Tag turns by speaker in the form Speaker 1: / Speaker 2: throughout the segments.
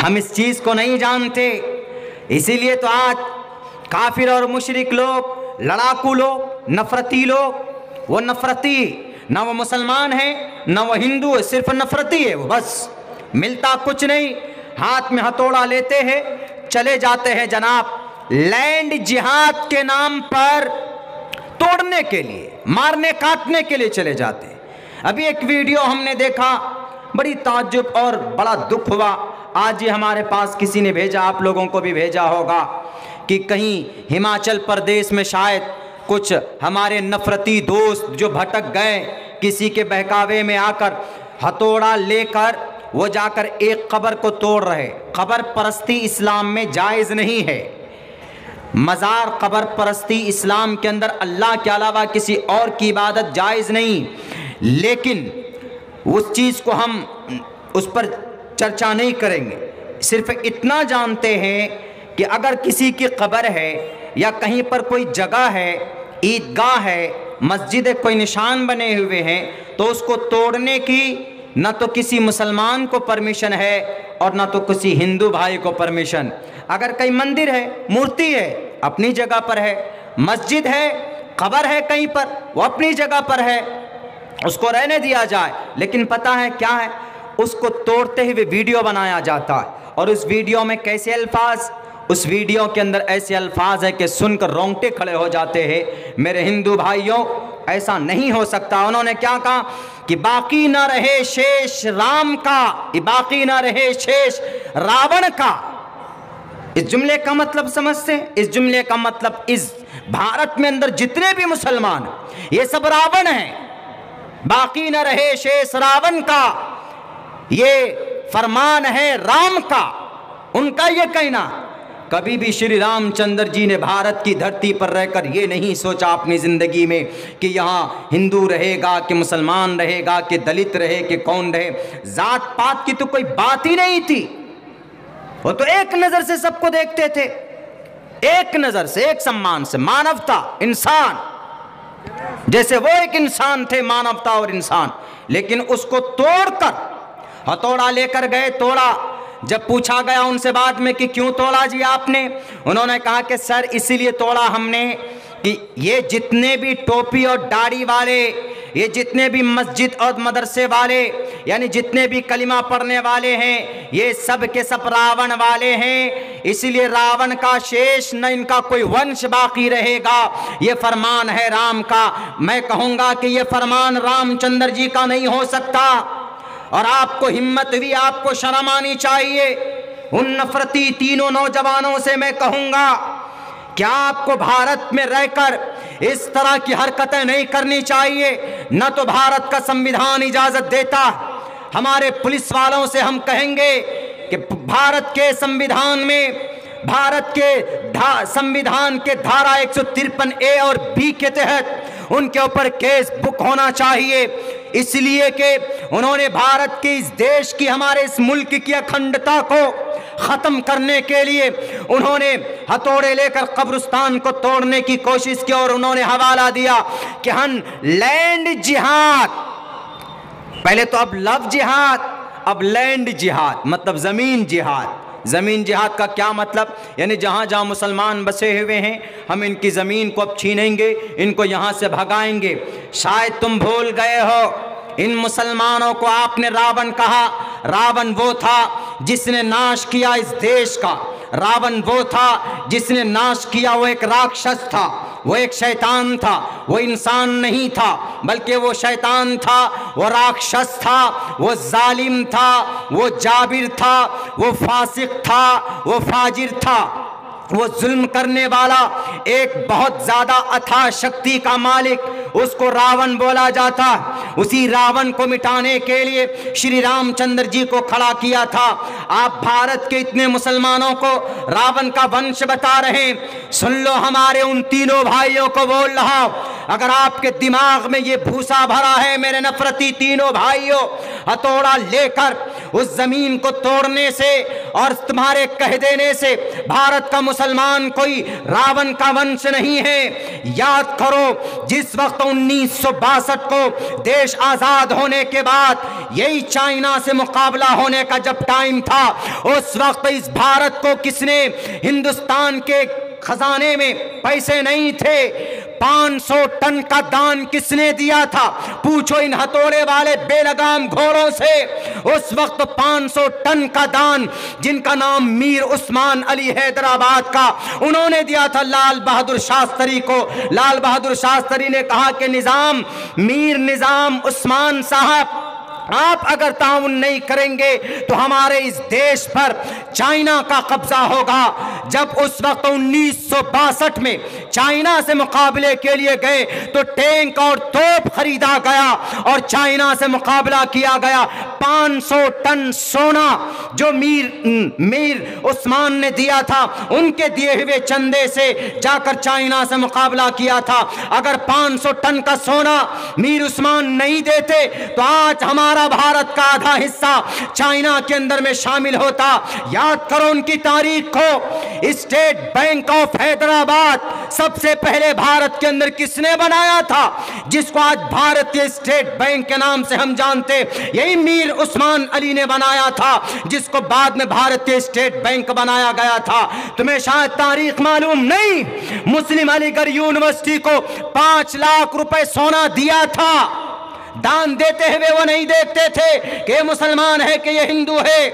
Speaker 1: हम इस चीज को नहीं जानते, इसीलिए तो आज काफिर और मुशरिक लोग, लड़ाकू लोग, नफरती लोग, वो नफरती ना वो मुसलमान है ना वो हिंदू है, सिर्फ नफरती है वो, बस मिलता कुछ नहीं, हाथ में हथौड़ा लेते हैं, चले जाते हैं जनाब लैंड जिहाद के नाम पर तोड़ने के लिए, मारने काटने के लिए चले जाते हैं। अभी एक वीडियो हमने देखा, बड़ी ताज्जुब और बड़ा दुख हुआ, आज ये हमारे पास किसी ने भेजा, आप लोगों को भी भेजा होगा, कि कहीं हिमाचल प्रदेश में शायद कुछ हमारे नफरती दोस्त जो भटक गए, किसी के बहकावे में आकर हथौड़ा लेकर वो जाकर एक कब्र को तोड़ रहे। कब्र परस्ती इस्लाम में जायज़ नहीं है, मज़ार कब्र परस्ती इस्लाम के अंदर अल्लाह के अलावा किसी और की इबादत जायज़ नहीं। लेकिन उस चीज़ को हम उस पर चर्चा नहीं करेंगे, सिर्फ इतना जानते हैं कि अगर किसी की कब्र है या कहीं पर कोई जगह है, ईदगाह है, मस्जिद है, कोई निशान बने हुए हैं, तो उसको तोड़ने की न तो किसी मुसलमान को परमिशन है और न तो किसी हिंदू भाई को परमिशन। अगर कहीं मंदिर है, मूर्ति है, अपनी जगह पर है, मस्जिद है, कब्र है कहीं पर, वो अपनी जगह पर है, उसको रहने दिया जाए। लेकिन पता है क्या है, उसको तोड़ते हुए वीडियो बनाया जाता है, और उस वीडियो में कैसे अल्फाज, उस वीडियो के अंदर ऐसे अल्फाज है कि सुनकर रोंगटे खड़े हो जाते हैं। मेरे हिंदू भाइयों, ऐसा नहीं हो सकता। उन्होंने क्या कहा कि बाकी ना रहे शेष राम का, बाकी ना रहे शेष रावण का। इस जुमले का मतलब समझते हैं? इस जुमले का मतलब इस भारत में अंदर जितने भी मुसलमान, ये सब रावण हैं। बाकी न रहे शेष रावण का, ये फरमान है राम का, उनका ये कहना। कभी भी श्री रामचंद्र जी ने भारत की धरती पर रहकर ये नहीं सोचा अपनी ज़िंदगी में कि यहाँ हिंदू रहेगा कि मुसलमान रहेगा कि दलित रहे कि कौन रहे। जात पात की तो कोई बात ही नहीं थी, वो तो एक नज़र से सबको देखते थे, एक नज़र से, एक सम्मान से, मानवता, इंसान, जैसे वो एक इंसान थे, मानवता और इंसान। लेकिन उसको तोड़कर हथौड़ा लेकर गए, तोड़ा। जब पूछा गया उनसे बाद में कि क्यों तोड़ा जी आपने, उन्होंने कहा कि सर इसीलिए तोड़ा हमने कि ये जितने भी टोपी और दाढ़ी वाले, ये जितने भी मस्जिद और मदरसे वाले, यानी जितने भी कलिमा पढ़ने वाले हैं, ये सब के सब रावण वाले हैं। इसीलिए रावण का शेष न इनका कोई वंश बाकी रहेगा। ये फरमान है राम का। मैं कहूँगा कि ये फरमान रामचंद्र जी का नहीं हो सकता, और आपको हिम्मत हुई, आपको शर्म आनी चाहिए। उन नफरती तीनों नौजवानों से मैं कहूँगा, क्या आपको भारत में रहकर इस तरह की हरकतें नहीं करनी चाहिए? न तो भारत का संविधान इजाज़त देता। हमारे पुलिस वालों से हम कहेंगे कि भारत के संविधान में, भारत के संविधान के धारा 153A और B के तहत उनके ऊपर केस बुक होना चाहिए, इसलिए कि उन्होंने भारत के इस देश की, हमारे इस मुल्क की अखंडता को ख़त्म करने के लिए उन्होंने हथौड़े लेकर कब्रिस्तान को तोड़ने की कोशिश की, और उन्होंने हवाला दिया कि हम लैंड जिहाद, पहले तो अब लव जिहाद, अब लैंड जिहाद, मतलब ज़मीन जिहाद। ज़मीन जिहाद का क्या मतलब? यानी जहाँ जहाँ मुसलमान बसे हुए हैं, हम इनकी ज़मीन को अब छीनेंगे, इनको यहाँ से भगाएंगे। शायद तुम भूल गए हो, इन मुसलमानों को आपने रावण कहा। रावण वो था जिसने नाश किया इस देश का, रावण वो था जिसने नाश किया, वो एक राक्षस था, वो एक शैतान था, वो इंसान नहीं था, बल्कि वो शैतान था, वो राक्षस था, वो जालिम था, वो जाबिर था, वो फासिक था, वो फाजिर था, वो जुल्म करने वाला, एक बहुत ज़्यादा अथाह शक्ति का मालिक, उसको रावण बोला जाता। उसी रावण को मिटाने के लिए श्री रामचंद्र जी को खड़ा किया था। आप भारत के इतने मुसलमानों को रावण का वंश बता रहे हैं। सुन लो, हमारे उन तीनों भाइयों को बोल रहा हूं, अगर आपके दिमाग में ये भूसा भरा है, मेरे नफरती तीनों भाइयों, हथौड़ा लेकर उस जमीन को तोड़ने से और तुम्हारे कह देने से भारत का मुसलमान कोई रावण का वंश नहीं है। याद करो, जिस वक्त 1962 को देश आजाद होने के बाद यही चाइना से मुकाबला होने का जब टाइम था, उस वक्त इस भारत को किसने, हिंदुस्तान के खजाने में पैसे नहीं थे, 500 टन का दान किसने दिया था? पूछो इन हथौड़े वाले बेलगाम घोड़ों से। उस वक्त 500 टन का दान, जिनका नाम मीर उस्मान अली हैदराबाद का, उन्होंने दिया था लाल बहादुर शास्त्री को। लाल बहादुर शास्त्री ने कहा कि निजाम, मीर निजाम उस्मान साहब, आप अगर ताउन नहीं करेंगे तो हमारे इस देश पर चाइना का कब्जा होगा। जब उस वक्त 1962 में चाइना से मुकाबले के लिए गए तो टैंक और तोप खरीदा गया और चाइना से मुकाबला किया गया। 500 टन सोना जो मीर उस्मान ने दिया था, उनके दिए हुए चंदे से जाकर चाइना से मुकाबला किया था। अगर 500 टन का सोना मीर उस्मान नहीं देते तो आज हमारा भारत का आधा हिस्सा चाइना के अंदर में शामिल होता। याद करो उनकी तारीख को। स्टेट बैंक ऑफ हैदराबाद सबसे पहले भारत के अंदर किसने बनाया था, जिसको आज भारतीय स्टेट बैंक के नाम से हम जानते, यही मीर उस्मान अली ने बनाया था, जिसको बाद में भारतीय स्टेट बैंक बनाया गया था। तुम्हें शायद तारीख मालूम नहीं, मुस्लिम अलीगढ़ यूनिवर्सिटी को 5 लाख रुपए सोना दिया था। दान देते हुए वो नहीं देखते थे कि ये मुसलमान है कि ये हिंदू है।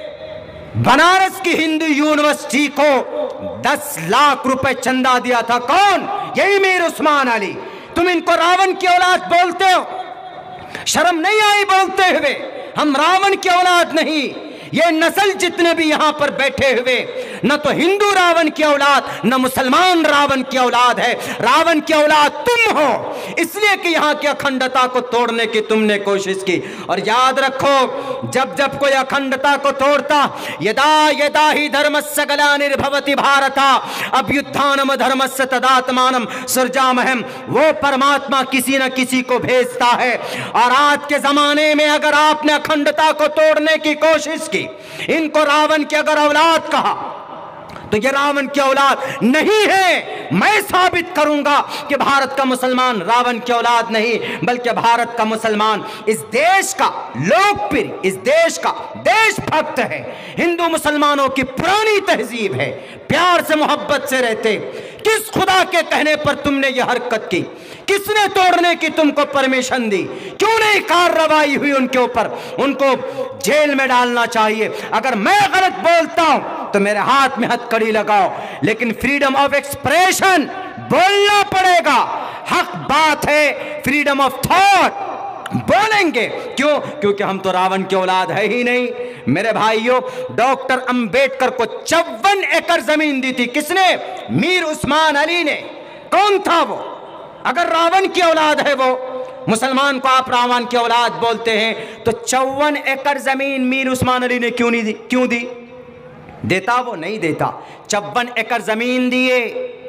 Speaker 1: बनारस की हिंदू यूनिवर्सिटी को 10 लाख रुपए चंदा दिया था। कौन? यही मीर उस्मान अली। तुम इनको रावण की औलाद बोलते हो, शर्म नहीं आई बोलते हुए? हम रावण की औलाद नहीं। ये नस्ल जितने भी यहां पर बैठे हुए, न तो हिंदू रावण की औलाद, न मुसलमान रावण की औलाद है। रावण की औलाद तुम हो, इसलिए कि यहां की अखंडता को तोड़ने की तुमने कोशिश की। और याद रखो, जब जब कोई अखंडता को तोड़ता, यदा यदा ही धर्मस्य ग्लानिर्भवति भारता अभ्युत्थानम धर्मस्य तदात्मानं सृजामहम्, वो परमात्मा किसी न किसी को भेजता है। और आज के जमाने में अगर आपने अखंडता को तोड़ने की कोशिश की, इनको रावण की अगर औलाद कहा, तो ये रावण की औलाद नहीं है। मैं साबित करूंगा कि भारत का मुसलमान रावण की औलाद नहीं, बल्कि भारत का मुसलमान इस देश का लोकप्रिय, इस देश का देशभक्त है। हिंदू मुसलमानों की पुरानी तहजीब है, प्यार से मोहब्बत से रहते। किस खुदा के कहने पर तुमने यह हरकत की? किसने तोड़ने की तुमको परमिशन दी? क्यों नहीं कार्रवाई हुई उनके ऊपर? उनको जेल में डालना चाहिए। अगर मैं गलत बोलता हूं तो मेरे हाथ में हथकड़ी लगाओ, लेकिन फ्रीडम ऑफ एक्सप्रेशन बोलना पड़ेगा। हक बात है, फ्रीडम ऑफ थॉट बोलेंगे। क्यों? क्योंकि हम तो रावण की औलाद है ही नहीं। मेरे भाइयों, डॉक्टर अंबेडकर को 54 एकड़ जमीन दी थी। किसने? मीर उस्मान अली ने। कौन था वो? अगर रावण की औलाद है वो, मुसलमान को आप रावण की औलाद बोलते हैं, तो 54 एकड़ जमीन मीर उस्मान अली ने क्यों नहीं दी? क्यों दी? देता वो? नहीं देता। 54 एकड़ जमीन दिए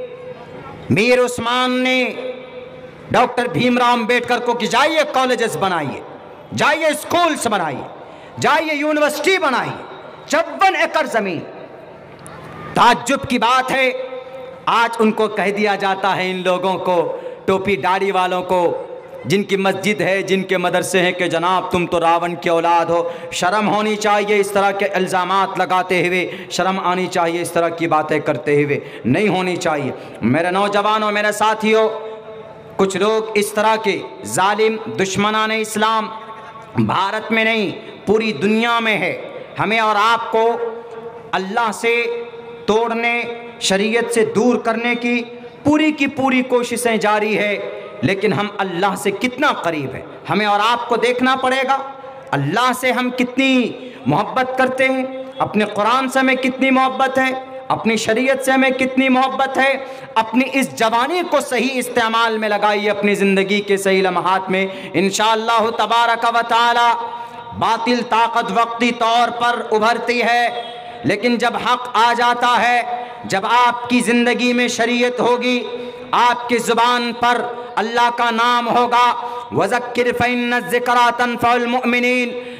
Speaker 1: मीर उस्मान ने डॉक्टर भीमराव अंबेडकर को कि जाइए कॉलेजेस बनाइए, जाइए स्कूल्स बनाइए, जाइए यूनिवर्सिटी बनाइए। 54 एकड़ जमीन। ताज्जुब की बात है, आज उनको कह दिया जाता है, इन लोगों को, टोपी दाढ़ी वालों को, जिनकी मस्जिद है, जिनके मदरसे हैं, कि जनाब तुम तो रावण की औलाद हो। शर्म होनी चाहिए इस तरह के इल्ज़ामात लगाते हुए, शर्म आनी चाहिए इस तरह की बातें करते हुए, नहीं होनी चाहिए। मेरे नौजवानों, मेरे साथियों, कुछ लोग इस तरह के जालिम दुश्मनाने इस्लाम भारत में नहीं पूरी दुनिया में है। हमें और आपको अल्लाह से तोड़ने, शरीयत से दूर करने की पूरी कोशिशें जारी है, लेकिन हम अल्लाह से कितना करीब है, हमें और आपको देखना पड़ेगा। अल्लाह से हम कितनी मोहब्बत करते हैं, अपने कुरान से हमें कितनी मोहब्बत है, अपनी शरीयत से हमें कितनी मोहब्बत है। अपनी इस जवानी को सही इस्तेमाल में लगाइए, अपनी ज़िंदगी के सही लम्हात में। इंशाअल्लाह तबारक व तआला बातिल ताकत वक्ती तौर पर उभरती है, लेकिन जब हक आ जाता है, जब आपकी ज़िंदगी में शरीयत होगी, आपकी ज़ुबान पर अल्लाह का नाम होगा, वज़क्किर फ़इन्न ज़िक्रा तन्फ़उल मुमिनीन,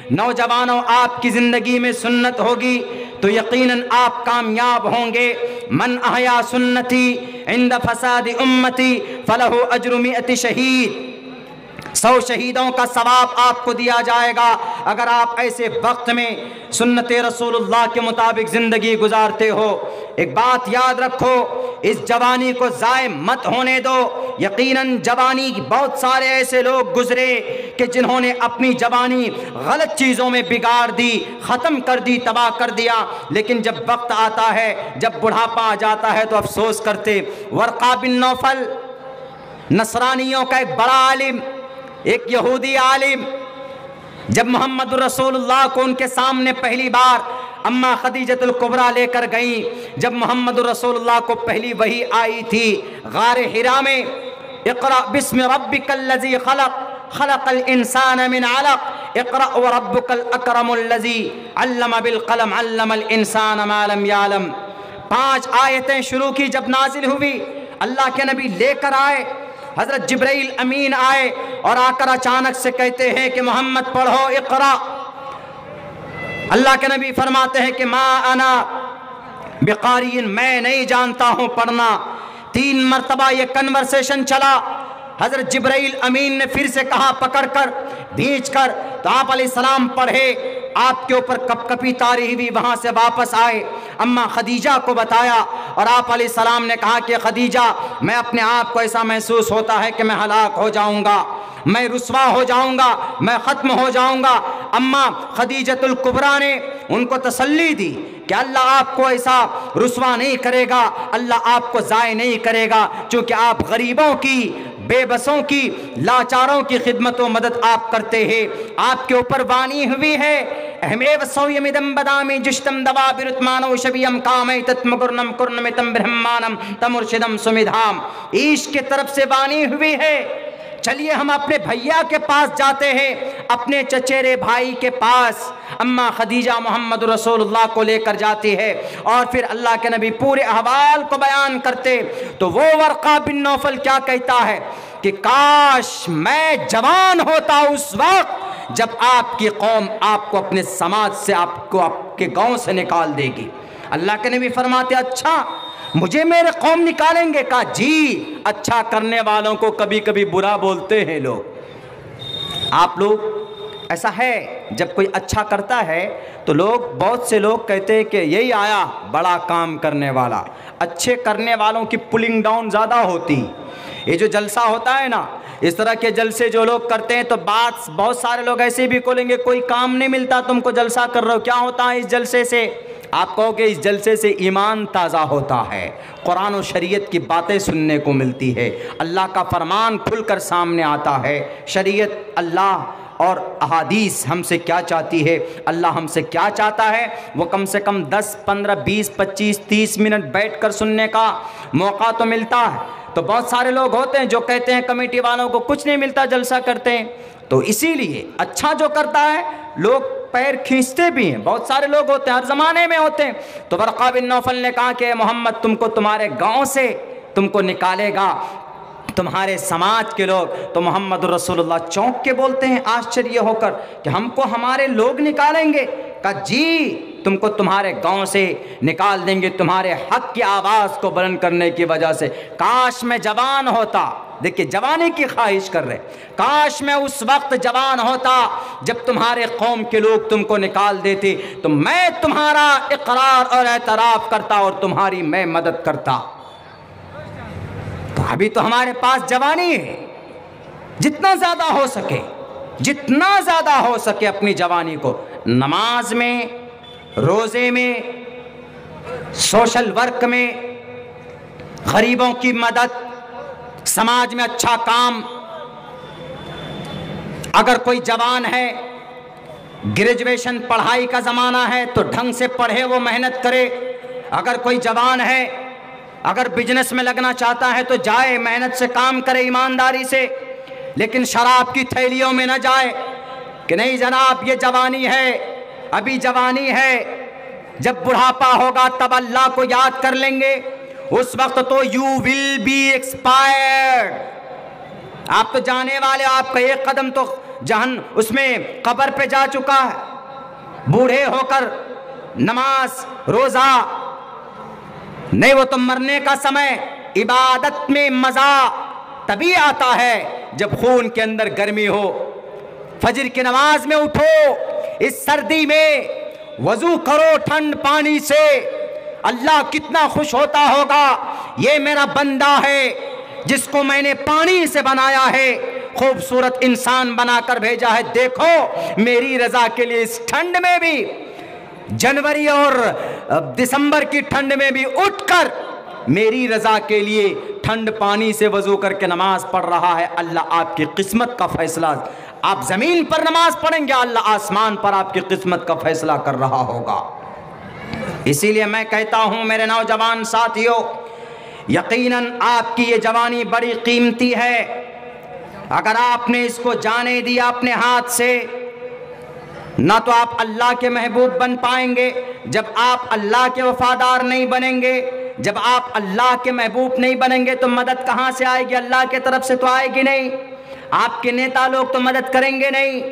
Speaker 1: नौजवानों आपकी ज़िंदगी में सुन्नत होगी तो यकीनन आप कामयाब होंगे। मन अहया सुन्नती इंद फसादी उम्मती फलहु अज्रु मिअति शहीद, 100 शहीदों का सवाब आपको दिया जाएगा अगर आप ऐसे वक्त में सुन्नत रसूलुल्लाह के मुताबिक ज़िंदगी गुजारते हो। एक बात याद रखो, इस जवानी को ज़ाय मत होने दो। यकीनन जवानी बहुत सारे ऐसे लोग गुजरे कि जिन्होंने अपनी जवानी गलत चीज़ों में बिगाड़ दी, ख़त्म कर दी, तबाह कर दिया, लेकिन जब वक्त आता है, जब बुढ़ापा आ जाता है तो अफसोस करते। वर्क़ा बिन नौफल नसरानियों का एक बड़ा आलिम, एक यहूदी आलिम, जब मोहम्मद रसूलुल्लाह को उनके सामने पहली बार अम्मा खदीजतुल कुबरा लेकर गई, जब मोहम्मद रसूलुल्लाह को पहली वही आई थी गारे हिरा में, इक़रा बिस्मि रब्बिकल्लज़ी खलक़ खलक़ल इंसान मिन अलक़ इक़रा व रब्बुकल अकरमुल्लज़ी अल्लम बिल क़लम अल्लमल इंसान मा लम यअलम। 5 आयतें शुरू की, जब नाजिल हुई अल्लाह के नबी लेकर आए, हज़रत जिब्राइल अमीन आए और आकर अचानक से कहते हैं कि मोहम्मद पढ़ो इक़रा। अल्लाह के नबी फरमाते हैं कि मा अना बिक़ारिइन, मैं नहीं जानता हूँ पढ़ना। 3 मरतबा ये कन्वर्सेशन चला। हज़रत जिब्राइल अमीन ने फिर से कहा पकड़कर खींचकर, तो आप अलैहिस्सलाम पढ़े, आपके ऊपर कपकपी तारी हुई, वहाँ से वापस आए, अम्मा खदीजा को बताया और आप अलैहिस्सलाम ने कहा कि खदीजा, मैं अपने आप को ऐसा महसूस होता है कि मैं हलाक हो जाऊँगा, मैं रुस्वा हो जाऊँगा, मैं ख़त्म हो जाऊँगा। अम्मा खदीजतुल कुबरा ने उनको तसल्ली दी कि अल्लाह आपको ऐसा रुस्वा नहीं करेगा, अल्लाह आपको ज़ाय नहीं करेगा, क्योंकि आप गरीबों की, बेबसों की, लाचारों की खिदमत व मदद आप करते हैं। आपके ऊपर वाणी हुई है, अहमेव सौयमिदम बदामी जिष्टम दवा बिरुतमानो शबियम कामे तत्मगुर्नम कुर्नमितम ब्रह्मानम तमुर्शिदम सुमिधाम। ईश्क की तरफ से वाणी हुई है। चलिए हम अपने भैया के पास जाते हैं, अपने चचेरे भाई के पास। अम्मा खदीजा मोहम्मद रसूलुल्लाह को लेकर जाती है और फिर अल्लाह के नबी पूरे अहवाल को बयान करते, तो वो वर्क़ा बिन नौफल क्या कहता है कि काश मैं जवान होता उस वक्त जब आपकी कौम आपको अपने समाज से, आपको आपके गांव से निकाल देगी। अल्लाह के नबी फरमाते अच्छा मुझे मेरे कौम निकालेंगे? कहा जी, अच्छा करने वालों को कभी कभी बुरा बोलते हैं लोग। आप लोग ऐसा है, जब कोई अच्छा करता है तो लोग, बहुत से लोग कहते हैं कि यही आया बड़ा काम करने वाला। अच्छे करने वालों की पुलिंग डाउन ज़्यादा होती। ये जो जलसा होता है ना, इस तरह के जलसे जो लोग करते हैं तो बात, बहुत सारे लोग ऐसे भी बोलेंगे कोई काम नहीं मिलता तुमको जलसा कर रहे हो, क्या होता है इस जलसे से? आप कहोगे इस जलसे से ईमान ताज़ा होता है, कुरान और शरीयत की बातें सुनने को मिलती है, अल्लाह का फरमान खुलकर सामने आता है। शरीयत, अल्लाह और अहादीस हमसे क्या चाहती है, अल्लाह हमसे क्या चाहता है, वो कम से कम 10, 15, 20, 25, 30 मिनट बैठकर सुनने का मौका तो मिलता है। तो बहुत सारे लोग होते हैं जो कहते हैं कमेटी वालों को कुछ नहीं मिलता, जलसा करते हैं। तो इसीलिए अच्छा जो करता है लोग पैर खींचते भी हैं, बहुत सारे लोग होते हैं, हर ज़माने में होते हैं। तो वर्क़ा बिन नौफल ने कहा कि मोहम्मद तुमको तुम्हारे गांव से तुमको निकालेगा तुम्हारे समाज के लोग। तो मोहम्मद रसूलुल्लाह चौंक के बोलते हैं आश्चर्य होकर कि हमको हमारे लोग निकालेंगे? कहा जी, तुमको तुम्हारे गांव से निकाल देंगे तुम्हारे हक की आवाज़ को बुलंद करने की वजह से। काश मैं जवान होता, देखिए जवानी की ख्वाहिश कर रहे, काश मैं उस वक्त जवान होता जब तुम्हारे कौम के लोग तुमको निकाल देते, तो मैं तुम्हारा इकरार और एतराफ़ करता और तुम्हारी मैं मदद करता। तो अभी तो हमारे पास जवानी है, जितना ज़्यादा हो सके, जितना ज़्यादा हो सके अपनी जवानी को नमाज में, रोज़े में, सोशल वर्क में, गरीबों की मदद, समाज में अच्छा काम। अगर कोई जवान है, ग्रेजुएशन पढ़ाई का ज़माना है तो ढंग से पढ़े, वो मेहनत करे। अगर कोई जवान है, अगर बिजनेस में लगना चाहता है तो जाए, मेहनत से काम करे, ईमानदारी से, लेकिन शराब की थैलियों में न जाए कि नहीं जनाब ये जवानी है, अभी जवानी है, जब बुढ़ापा होगा तब अल्लाह को याद कर लेंगे, उस वक्त तो यू विल बी एक्सपायर्ड। आप तो जाने वाले, आपका एक कदम तो उसमें कब्र पे जा चुका है, बूढ़े होकर नमाज रोजा नहीं, वो तो मरने का समय, इबादत में मजा तभी आता है जब खून के अंदर गर्मी हो। फजर की नमाज में उठो, इस सर्दी में वजू करो ठंड पानी से, अल्लाह कितना खुश होता होगा, ये मेरा बंदा है जिसको मैंने पानी से बनाया है, खूबसूरत इंसान बनाकर भेजा है, देखो मेरी रजा के लिए इस ठंड में भी, जनवरी और दिसंबर की ठंड में भी उठकर मेरी रजा के लिए ठंड पानी से वजू करके नमाज पढ़ रहा है। अल्लाह आपकी किस्मत का फैसला, आप जमीन पर नमाज पढ़ेंगे, अल्लाह आसमान पर आपकी किस्मत का फैसला कर रहा होगा। इसीलिए मैं कहता हूं मेरे नौजवान साथियों, यकीनन आपकी ये जवानी बड़ी कीमती है। अगर आपने इसको जाने दिया अपने हाथ से, ना तो आप अल्लाह के महबूब बन पाएंगे। जब आप अल्लाह के वफादार नहीं बनेंगे, जब आप अल्लाह के महबूब नहीं बनेंगे, तो मदद कहाँ से आएगी? अल्लाह के तरफ से तो आएगी नहीं। आपके नेता लोग तो मदद करेंगे नहीं,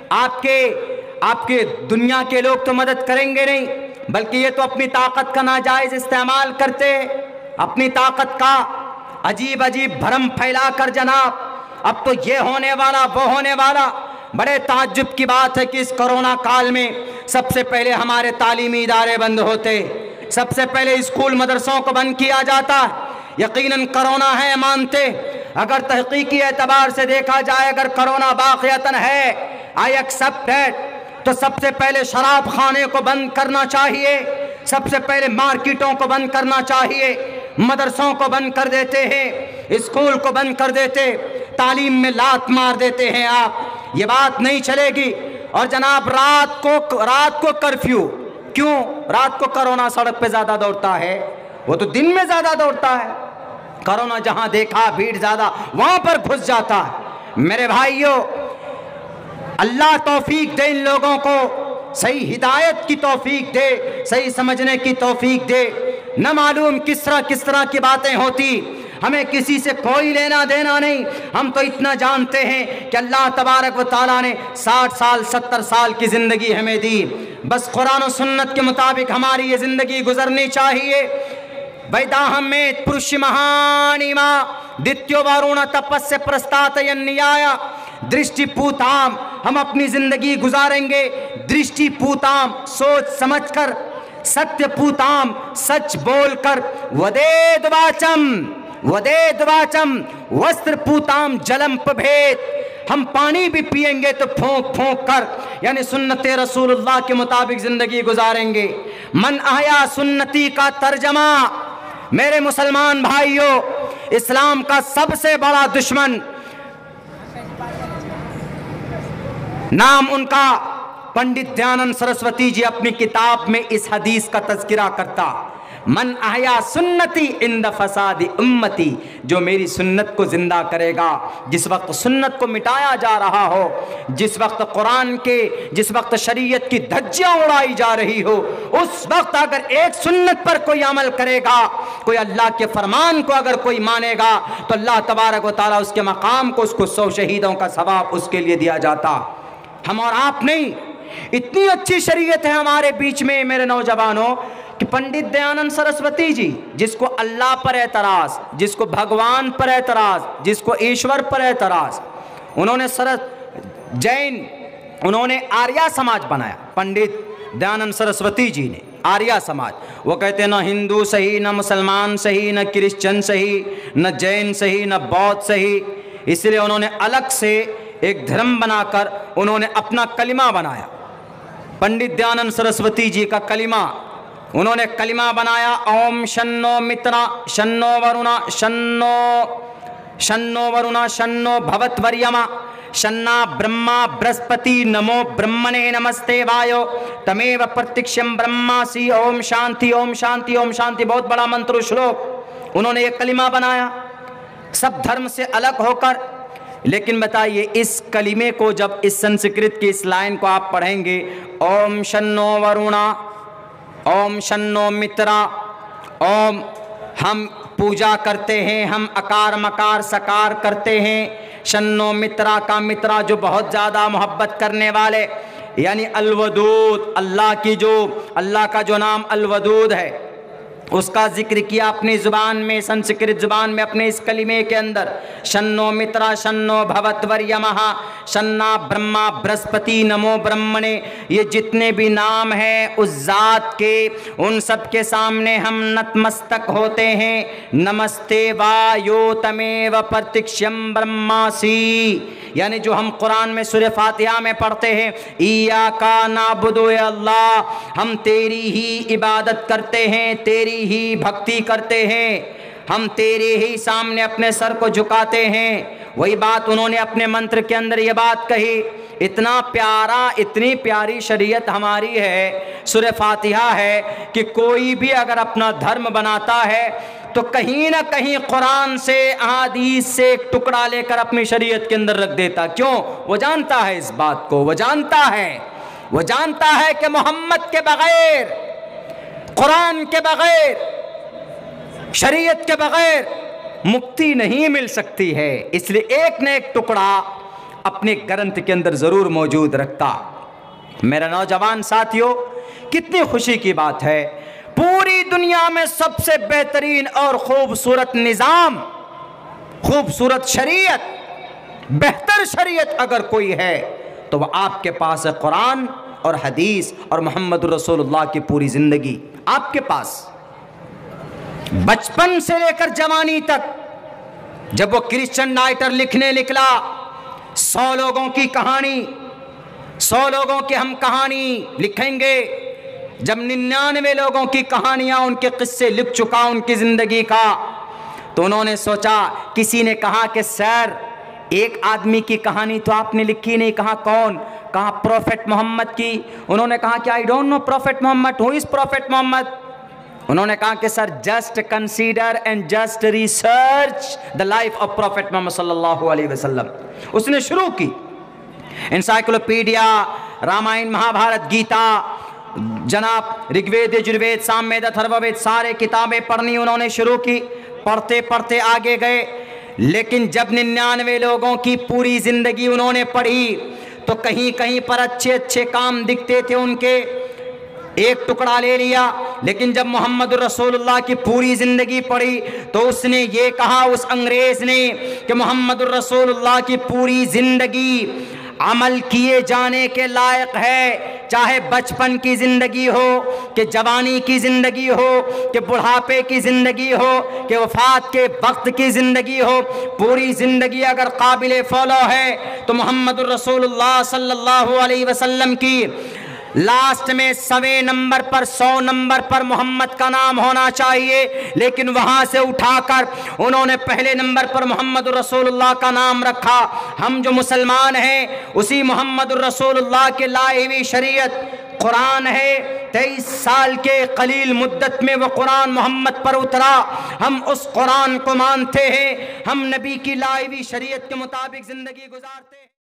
Speaker 1: आपके दुनिया के लोग तो मदद करेंगे नहीं, बल्कि ये तो अपनी ताकत का नाजायज इस्तेमाल करते, अपनी ताकत का अजीब अजीब भरम फैला कर जनाब, अब तो ये होने वाला वो होने वाला। बड़े ताज्जुब की बात है कि इस कोरोना काल में सबसे पहले हमारे तालीमी इदारे बंद होते, सबसे पहले स्कूल मदरसों को बंद किया जाता। यकीनन कोरोना है मानते, अगर तहकीकी एतबार से देखा जाए, अगर कोरोना वाक़ियतन है, आई एक्सेप्ट दैट, तो सबसे पहले शराब खाने को बंद करना चाहिए, सबसे पहले मार्केटों को बंद करना चाहिए, मदरसों को बंद कर देते हैं, स्कूल को बंद कर देते, तालीम में लात मार देते हैं आप, ये बात नहीं चलेगी। और जनाब रात को कर्फ्यू, क्यों? रात को कोरोना सड़क पे ज्यादा दौड़ता है, वो तो दिन में ज्यादा दौड़ता है। कोरोना जहां देखा भीड़ ज्यादा, वहां पर घुस जाता है। मेरे भाइयों, अल्लाह तौफीक दे इन लोगों को, सही हिदायत की तौफीक दे, सही समझने की तौफीक दे। न मालूम किस तरह की बातें होती, हमें किसी से कोई लेना देना नहीं। हम तो इतना जानते हैं कि अल्लाह तबारक व तआला ने 60 साल 70 साल की ज़िंदगी हमें दी, बस कुरान और सुन्नत के मुताबिक हमारी ये ज़िंदगी गुजरनी चाहिए। वैदाहम में पुरुष महानिमा दित्यो वारुण तपस्य प्रस्तात न्याय दृष्टि पूताम, हम अपनी ज़िंदगी गुजारेंगे दृष्टि पूताम, सोच समझकर, सत्य पूताम, सच बोलकर, वदेद वाचम वस्त्र पूताम जलम पभेद, हम पानी भी पिएंगे तो फूंक फूंक कर, यानी सुन्नत रसूलुल्लाह के मुताबिक जिंदगी गुजारेंगे। मन आया सुन्नती का तर्जमा, मेरे मुसलमान भाइयों, इस्लाम का सबसे बड़ा दुश्मन, नाम उनका पंडित दयानंद सरस्वती जी अपनी किताब में इस हदीस का तज़किरा करता, मन आया सुन्नती इंद फसादी उम्मती, जो मेरी सुन्नत को जिंदा करेगा। जिस वक्त सुन्नत को मिटाया जा रहा हो, जिस वक्त कुरान के, जिस वक्त शरीयत की धज्जियां उड़ाई जा रही हो, उस वक्त अगर एक सुन्नत पर कोई अमल करेगा, कोई अल्लाह के फरमान को अगर कोई मानेगा, तो अल्लाह तबारक व तआला उसके मकाम को, उसको 100 शहीदों का सवाब उसके लिए दिया जाता। हम और आप नहीं, इतनी अच्छी शरीयत है हमारे बीच में मेरे नौजवानों, कि पंडित दयानंद सरस्वती जी, जिसको अल्लाह पर एतराज, जिसको भगवान पर एतराज, जिसको ईश्वर पर एतराज, उन्होंने उन्होंने आर्या समाज बनाया। पंडित दयानंद सरस्वती जी ने आर्या समाज, वो कहते हैं न हिंदू सही, न मुसलमान सही, न क्रिश्चियन सही, न जैन सही, न बौद्ध सही, इसलिए उन्होंने अलग से एक धर्म बनाकर उन्होंने अपना कलिमा बनाया। पंडित दयानंद सरस्वती जी का कलिमा, उन्होंने कलिमा बनाया, ओम शन्नो मित्रा शन्नो वरुणा शन्नो भवत्वर्यमा शन्ना ब्रह्मा बृहस्पति नमो ब्रह्मणे नमस्ते वायो तमेव प्रत्यक्षम ब्रह्मासी ओम शांति ओम शांति ओम शांति। बहुत बड़ा मंत्र श्लोक उन्होंने एक कलिमा बनाया, सब धर्म से अलग होकर। लेकिन बताइए, इस कलिमे को जब इस संस्कृत की इस लाइन को आप पढ़ेंगे, ओम शन्नो वरुणा, ओम शन्नो मित्रा, ओम हम पूजा करते हैं, हम अकार मकार सकार करते हैं, शन्नो मित्रा का मित्रा जो बहुत ज़्यादा मोहब्बत करने वाले, यानी अलवदूद, अल्लाह का जो नाम अलवदूद है उसका जिक्र किया अपनी ज़ुबान में, संस्कृत ज़ुबान में, अपने इस कलिमे के अंदर। शन्नो मित्रा शन्नो भवत्वर्यमः, शन्ना ब्रह्मा बृहस्पति नमो ब्रह्मणे, ये जितने भी नाम हैं उस ज़ात के, उन सब के सामने हम नतमस्तक होते हैं। नमस्ते वायो तमेव प्रतीक्ष्यम ब्रह्मासी, यानी जो हम कुरान में सूरह फातिहा में पढ़ते हैं, इय्याका नअबुदु अल्लाह, हम तेरी ही इबादत करते हैं, तेरी ही भक्ति करते हैं, हम तेरे ही सामने अपने सर को झुकाते हैं। वही बात उन्होंने अपने मंत्र के अंदर ये बात कही। इतना प्यारा, इतनी प्यारी शरीयत हमारी है, सूरह फातिहा है, कि कोई भी अगर अपना धर्म बनाता है तो कहीं ना कहीं कुरान से, अहादीस से एक टुकड़ा लेकर अपनी शरीयत के अंदर रख देता। क्यों? वो जानता है इस बात को, वो जानता है कि मोहम्मद के बगैर, कुरान के बगैर, शरीयत के बगैर मुक्ति नहीं मिल सकती है। इसलिए एक न एक टुकड़ा अपने ग्रंथ के अंदर जरूर मौजूद रखता। मेरा नौजवान साथियों, कितनी खुशी की बात है, पूरी दुनिया में सबसे बेहतरीन और खूबसूरत निज़ाम, खूबसूरत शरीयत, बेहतर शरीयत अगर कोई है तो वह आपके पास है, कुरान और हदीस और मोहम्मद रसूलुल्लाह की पूरी ज़िंदगी आपके पास। बचपन से लेकर जवानी तक, जब वो क्रिश्चियन राइटर लिखने निकला 100 लोगों की कहानी, 100 लोगों की हम कहानी लिखेंगे, जब 99 लोगों की कहानियां, उनके किस्से लिख चुका उनकी ज़िंदगी का, तो उन्होंने सोचा, किसी ने कहा कि सर एक आदमी की कहानी तो आपने लिखी नहीं। कहा कौन? कहा प्रॉफेट मोहम्मद की। उन्होंने कहा कि I don't know prophet Muhammad, who is prophet Muhammad? उन्होंने कहा कि sir just consider and just research the life of prophet Muhammad सल्लल्लाहु अलैहि वसल्लम। उसने शुरू की एनसाइक्लोपीडिया, रामायण, महाभारत, गीता, जनाब ऋग्वेद, यजुर्वेद, सामवेद, अथर्ववेद, सारे किताबें पढ़नी उन्होंने शुरू की। पढ़ते पढ़ते आगे गए, लेकिन जब 99 लोगों की पूरी ज़िंदगी उन्होंने पढ़ी तो कहीं कहीं पर अच्छे अच्छे काम दिखते थे उनके, एक टुकड़ा ले लिया। लेकिन जब मोहम्मद रसूलुल्लाह की पूरी ज़िंदगी पढ़ी तो उसने ये कहा, उस अंग्रेज़ ने, कि मोहम्मद रसूलुल्लाह की पूरी ज़िंदगी अमल किए जाने के लायक है, चाहे बचपन की ज़िंदगी हो, कि जवानी की ज़िंदगी हो, कि बुढ़ापे की ज़िंदगी हो, कि वफ़ात के वक्त की ज़िंदगी हो, पूरी ज़िंदगी अगर काबिल फॉलो है तो मोहम्मद रसूलुल्लाह सल्लल्लाहु अलैहि वसल्लम की लास्ट में 100वें नंबर पर, 100 नंबर पर मोहम्मद का नाम होना चाहिए। लेकिन वहाँ से उठाकर उन्होंने पहले नंबर पर मोहम्मद रसूलुल्लाह का नाम रखा। हम जो मुसलमान हैं उसी मोहम्मद रसूलुल्लाह के लाई हुई शरीयत कुरान है। 23 साल के कलील मुद्दत में वो कुरान मोहम्मद पर उतरा। हम उस कुरान को मानते हैं, हम नबी की लाई हुई शरीयत के मुताबिक ज़िंदगी गुजारते हैं।